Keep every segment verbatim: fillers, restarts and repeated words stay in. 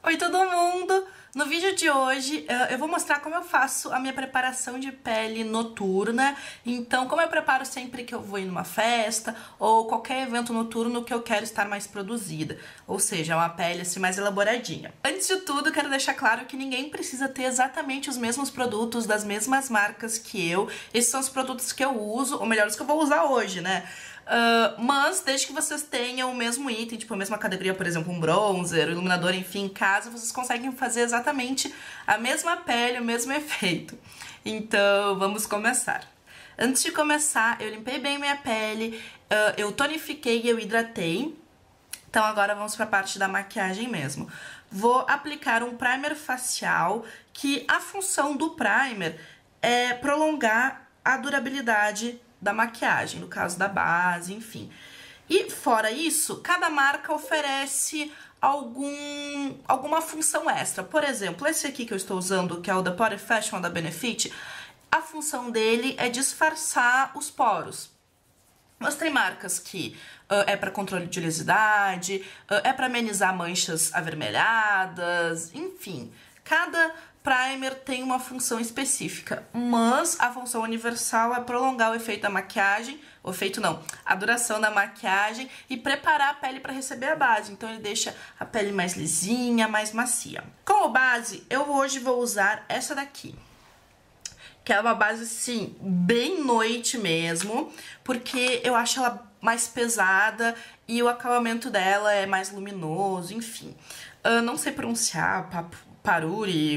Oi todo mundo! No vídeo de hoje eu vou mostrar como eu faço a minha preparação de pele noturna. Então, como eu preparo sempre que eu vou ir numa festa ou qualquer evento noturno que eu quero estar mais produzida, ou seja, uma pele assim mais elaboradinha. Antes de tudo, quero deixar claro que ninguém precisa ter exatamente os mesmos produtos das mesmas marcas que eu. Esses são os produtos que eu uso, ou melhor, os que eu vou usar hoje, né? Uh, mas desde que vocês tenham o mesmo item, tipo a mesma categoria, por exemplo, um bronzer, um iluminador, enfim, em casa, vocês conseguem fazer exatamente a mesma pele, o mesmo efeito. Então, vamos começar. Antes de começar, eu limpei bem minha pele, uh, eu tonifiquei e eu hidratei. Então agora vamos para a parte da maquiagem mesmo. Vou aplicar um primer facial, que a função do primer é prolongar a durabilidade da maquiagem, no caso da base, enfim. E fora isso, cada marca oferece algum, alguma função extra. Por exemplo, esse aqui que eu estou usando, que é o The Pore Fashion da Benefit, a função dele é disfarçar os poros. Mas tem marcas que uh, é para controle de oleosidade, uh, é para amenizar manchas avermelhadas, enfim. Cada primer tem uma função específica, mas a função universal é prolongar o efeito da maquiagem, o efeito não, a duração da maquiagem e preparar a pele para receber a base. Então ele deixa a pele mais lisinha, mais macia. Como base, eu hoje vou usar essa daqui, que é uma base, assim, bem noite mesmo, porque eu acho ela mais pesada e o acabamento dela é mais luminoso, enfim. Eu não sei pronunciar, papo. Paruri,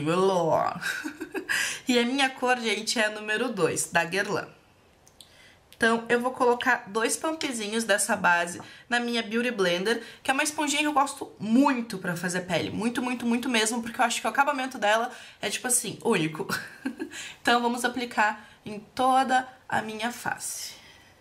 e a minha cor, gente, é a número dois, da Guerlain. Então, eu vou colocar dois pumpzinhos dessa base na minha Beauty Blender, que é uma esponjinha que eu gosto muito pra fazer pele. Muito, muito, muito mesmo, porque eu acho que o acabamento dela é, tipo assim, único. Então, vamos aplicar em toda a minha face.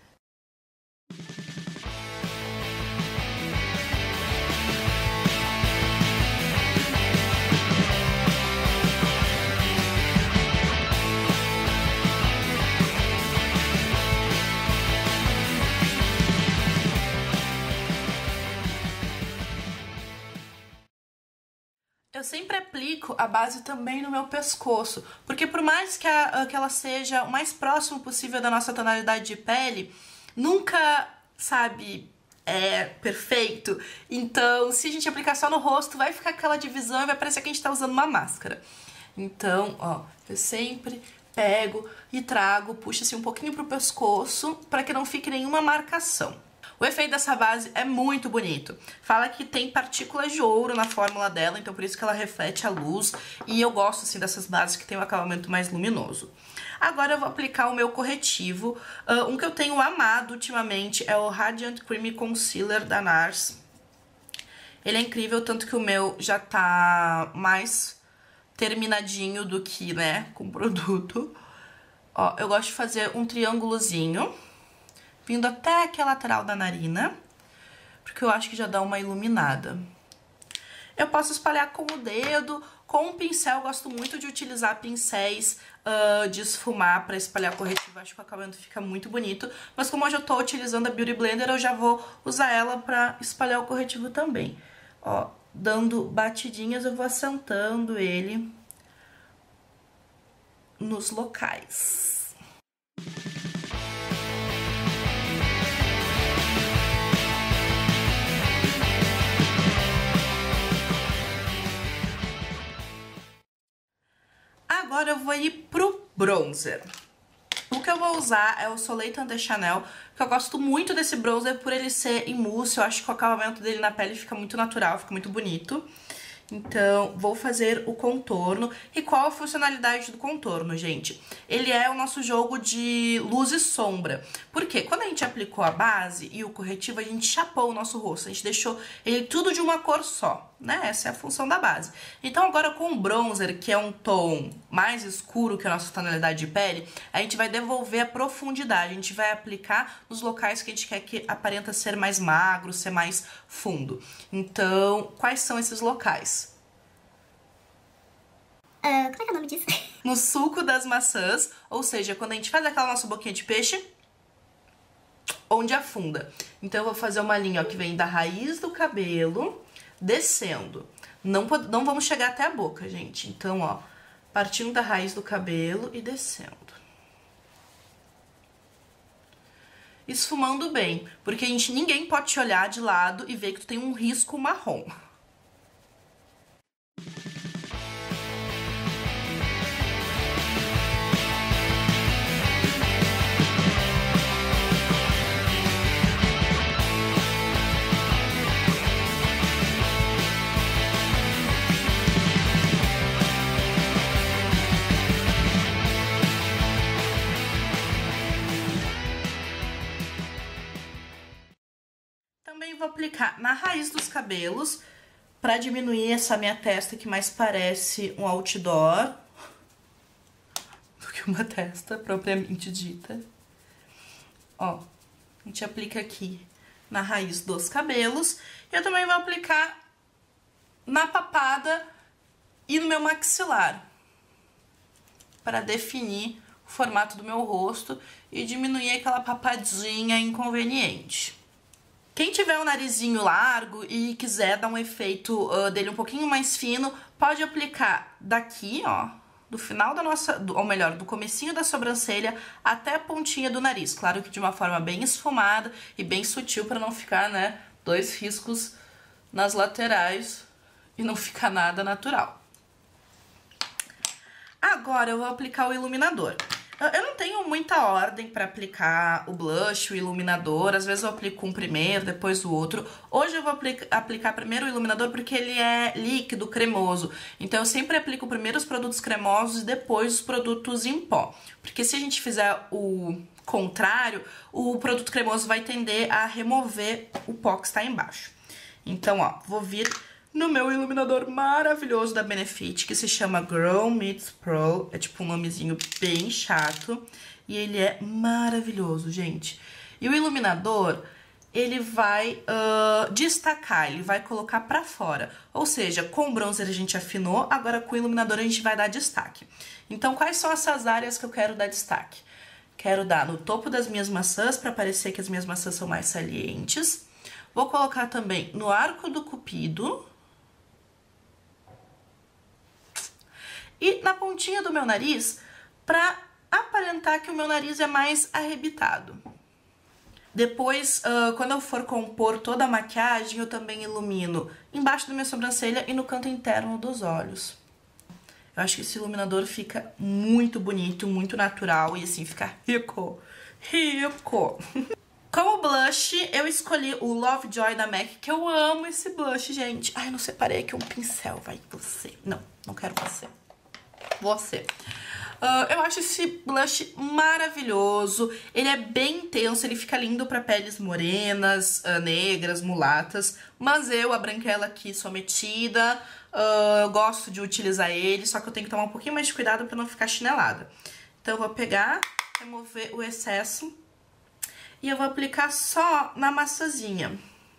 Eu sempre aplico a base também no meu pescoço, porque por mais que, a, que ela seja o mais próximo possível da nossa tonalidade de pele, nunca, sabe, é perfeito. Então, se a gente aplicar só no rosto, vai ficar aquela divisão e vai parecer que a gente tá usando uma máscara. Então, ó, eu sempre pego e trago, puxo assim um pouquinho pro pescoço, para que não fique nenhuma marcação. O efeito dessa base é muito bonito. Fala que tem partículas de ouro na fórmula dela, então por isso que ela reflete a luz. E eu gosto, assim, dessas bases que tem um acabamento mais luminoso. Agora eu vou aplicar o meu corretivo. Uh, um que eu tenho amado ultimamente é o Radiant Creamy Concealer da Nars. Ele é incrível, tanto que o meu já tá mais terminadinho do que, né, com o produto. Ó, eu gosto de fazer um triângulozinho, vindo até aqui a lateral da narina, porque eu acho que já dá uma iluminada. Eu posso espalhar com o dedo, com um pincel. Eu gosto muito de utilizar pincéis uh, de esfumar para espalhar corretivo. Acho que o acabamento fica muito bonito. Mas como hoje eu tô utilizando a Beauty Blender, eu já vou usar ela para espalhar o corretivo também. Ó, dando batidinhas, eu vou assentando ele nos locais. Agora eu vou ir pro bronzer. O que eu vou usar é o Soleil Tanté Chanel, que eu gosto muito desse bronzer por ele ser em mousse. Eu acho que o acabamento dele na pele fica muito natural, fica muito bonito. Então, vou fazer o contorno. E qual a funcionalidade do contorno, gente? Ele é o nosso jogo de luz e sombra. Porque quando a gente aplicou a base e o corretivo, a gente chapou o nosso rosto. A gente deixou ele tudo de uma cor só, né? Essa é a função da base. Então agora com o bronzer, que é um tom mais escuro que a nossa tonalidade de pele, a gente vai devolver a profundidade. A gente vai aplicar nos locais que a gente quer que aparenta ser mais magro, ser mais fundo. Então, quais são esses locais? Uh, como é que é o nome disso? No suco das maçãs, ou seja, quando a gente faz aquela nossa boquinha de peixe, onde afunda. Então eu vou fazer uma linha, ó, que vem da raiz do cabelo, descendo. Não, não vamos chegar até a boca, gente. Então, ó, partindo da raiz do cabelo e descendo. Esfumando bem, porque a gente, ninguém pode te olhar de lado e ver que tu tem um risco marrom. Também vou aplicar na raiz dos cabelos, pra diminuir essa minha testa que mais parece um outdoor do que uma testa propriamente dita. Ó, a gente aplica aqui na raiz dos cabelos. Eu também vou aplicar na papada e no meu maxilar, para definir o formato do meu rosto e diminuir aquela papadinha inconveniente. Quem tiver um narizinho largo e quiser dar um efeito uh, dele um pouquinho mais fino, pode aplicar daqui, ó, do final da nossa, do, ou melhor, do comecinho da sobrancelha até a pontinha do nariz. Claro que de uma forma bem esfumada e bem sutil para não ficar, né, dois riscos nas laterais e não ficar nada natural. Agora eu vou aplicar o iluminador. Eu não tenho muita ordem para aplicar o blush, o iluminador. Às vezes eu aplico um primeiro, depois o outro. Hoje eu vou aplica aplicar primeiro o iluminador porque ele é líquido, cremoso. Então eu sempre aplico primeiro os produtos cremosos e depois os produtos em pó. Porque se a gente fizer o contrário, o produto cremoso vai tender a remover o pó que está embaixo. Então, ó, vou vir no meu iluminador maravilhoso da Benefit, que se chama Grow Meets Pro. É tipo um nomezinho bem chato. E ele é maravilhoso, gente. E o iluminador, ele vai uh, destacar, ele vai colocar pra fora. Ou seja, com o bronzer a gente afinou, agora com o iluminador a gente vai dar destaque. Então, quais são essas áreas que eu quero dar destaque? Quero dar no topo das minhas maçãs, pra parecer que as minhas maçãs são mais salientes. Vou colocar também no arco do cupido. E na pontinha do meu nariz, pra aparentar que o meu nariz é mais arrebitado. Depois, uh, quando eu for compor toda a maquiagem, eu também ilumino embaixo da minha sobrancelha e no canto interno dos olhos. Eu acho que esse iluminador fica muito bonito, muito natural e assim, fica rico, rico. Como blush, eu escolhi o Lovejoy da MAC, que eu amo esse blush, gente. Ai, eu não separei aqui um pincel, vai você. Não, não quero você. Você. Uh, eu acho esse blush maravilhoso. Ele é bem intenso, ele fica lindo pra peles morenas, uh, negras, mulatas. Mas eu, a branquela aqui, sou metida. Uh, eu gosto de utilizar ele, só que eu tenho que tomar um pouquinho mais de cuidado pra não ficar chinelada. Então eu vou pegar, remover o excesso. E eu vou aplicar só na maçãzinha.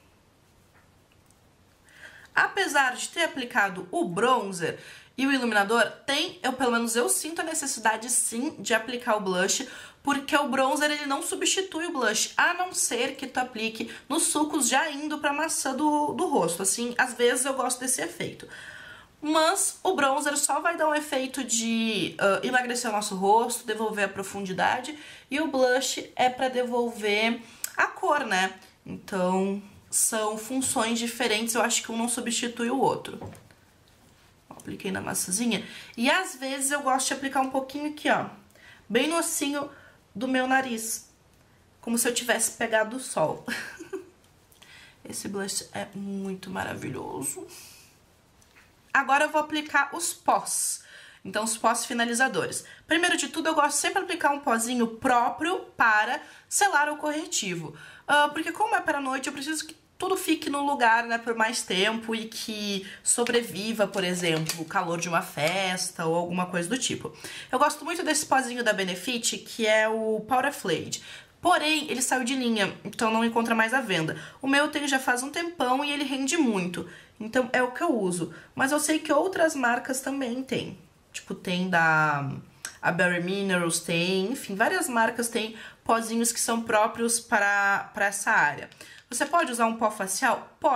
Apesar de ter aplicado o bronzer e o iluminador, tem, eu pelo menos eu sinto a necessidade sim de aplicar o blush, porque o bronzer ele não substitui o blush, a não ser que tu aplique nos sulcos já indo pra maçã do, do rosto. Assim, às vezes eu gosto desse efeito. Mas o bronzer só vai dar um efeito de uh, emagrecer o nosso rosto, devolver a profundidade, e o blush é pra devolver a cor, né? Então, são funções diferentes, eu acho que um não substitui o outro. Apliquei na maçãzinha. E às vezes eu gosto de aplicar um pouquinho aqui, ó, bem no ossinho do meu nariz, como se eu tivesse pegado o sol. Esse blush é muito maravilhoso. Agora eu vou aplicar os pós. Então, os pós finalizadores. Primeiro de tudo, eu gosto sempre de aplicar um pozinho próprio para selar o corretivo. Uh, porque como é para a noite, eu preciso que tudo fique no lugar, né, por mais tempo e que sobreviva, por exemplo, o calor de uma festa ou alguma coisa do tipo. Eu gosto muito desse pozinho da Benefit, que é o Powder Flade. Porém, ele saiu de linha, então não encontra mais à venda. O meu eu tenho já faz um tempão e ele rende muito. Então é o que eu uso. Mas eu sei que outras marcas também tem. Tipo, tem da... a Bare Minerals tem, enfim, várias marcas têm pozinhos que são próprios para, para essa área. Você pode usar um pó facial? Pode.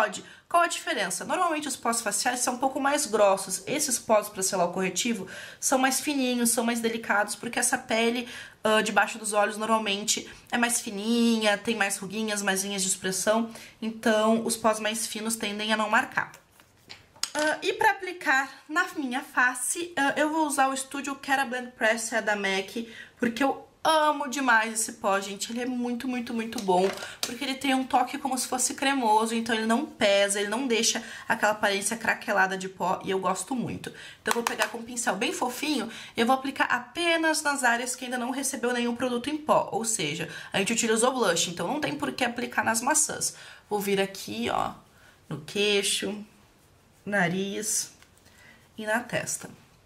Qual a diferença? Normalmente os pós faciais são um pouco mais grossos. Esses pós para selar o corretivo são mais fininhos, são mais delicados, porque essa pele uh, debaixo dos olhos normalmente é mais fininha, tem mais ruguinhas, mais linhas de expressão. Então os pós mais finos tendem a não marcar. Uh, e para aplicar na minha face, uh, eu vou usar o Studio Kera Blend Press da MAC, porque eu amo demais esse pó, gente. Ele é muito, muito, muito bom, porque ele tem um toque como se fosse cremoso, então ele não pesa, ele não deixa aquela aparência craquelada de pó, e eu gosto muito. Então eu vou pegar com um pincel bem fofinho e eu vou aplicar apenas nas áreas que ainda não recebeu nenhum produto em pó, ou seja, a gente utilizou blush, então não tem por que aplicar nas maçãs. Vou vir aqui, ó, no queixo, nariz e na testa.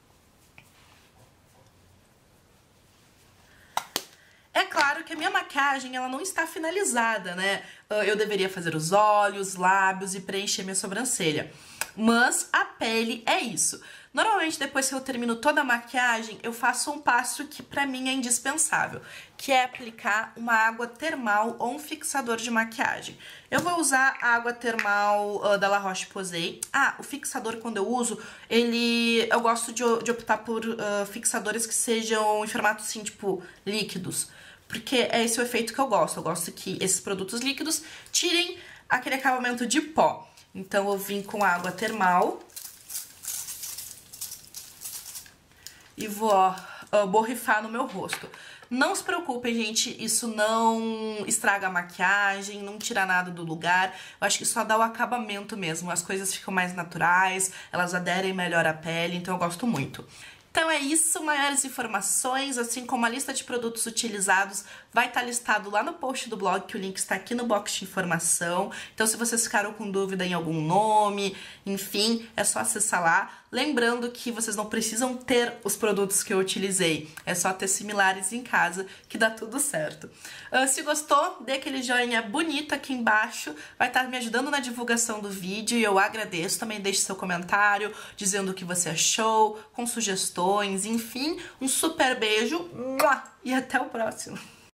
É claro que a minha maquiagem, ela não está finalizada, né? Eu deveria fazer os olhos, lábios e preencher minha sobrancelha. Mas a pele é isso. Normalmente, depois que eu termino toda a maquiagem, eu faço um passo que pra mim é indispensável, que é aplicar uma água termal ou um fixador de maquiagem. Eu vou usar a água termal uh, da La Roche-Posay. Ah, o fixador, quando eu uso, ele... eu gosto de, de optar por uh, fixadores que sejam em formato, assim, tipo, líquidos. Porque é esse o efeito que eu gosto. Eu gosto que esses produtos líquidos tirem aquele acabamento de pó. Então, eu vim com água termal. E vou, ó, borrifar no meu rosto. Não se preocupem, gente, isso não estraga a maquiagem, não tira nada do lugar. Eu acho que só dá o acabamento mesmo. As coisas ficam mais naturais, elas aderem melhor à pele, então eu gosto muito. Então é isso, maiores informações, assim como a lista de produtos utilizados, vai estar listado lá no post do blog, que o link está aqui no box de informação. Então se vocês ficaram com dúvida em algum nome, enfim, é só acessar lá. Lembrando que vocês não precisam ter os produtos que eu utilizei, é só ter similares em casa que dá tudo certo. Uh, se gostou, dê aquele joinha bonito aqui embaixo, vai estar me ajudando na divulgação do vídeo e eu agradeço. Também deixe seu comentário dizendo o que você achou, com sugestões, enfim, um super beijo e até o próximo.